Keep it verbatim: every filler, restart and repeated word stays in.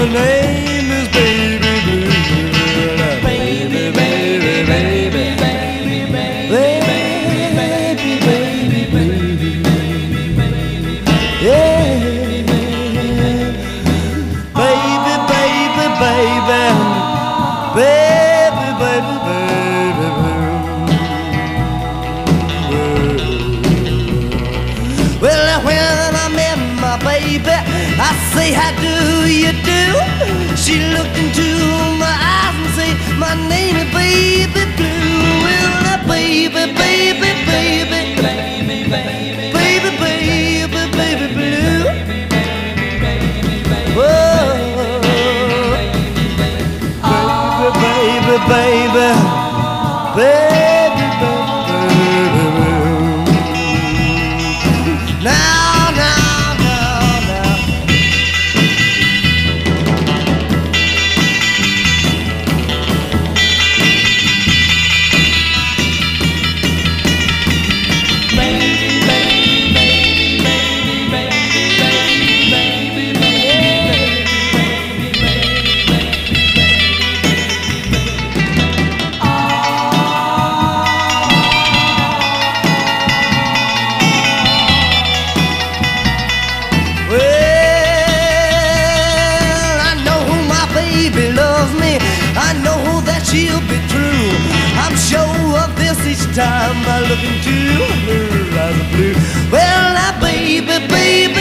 name is Baby Blue. Baby, baby, baby, baby, baby, baby, baby, yeah. Baby, baby, baby, baby, baby, baby, baby. Well, when I met my baby, I say, how do you do? She looked into my eyes and say, my name is Baby Blue. Well, now baby, baby, baby, baby, baby, baby, baby, baby blue. Whoa, baby, baby, baby, baby, baby, now, now, now, now. I know that she'll be true. I'm sure of this each time I look into her eyes of blue. Well, now, baby, baby,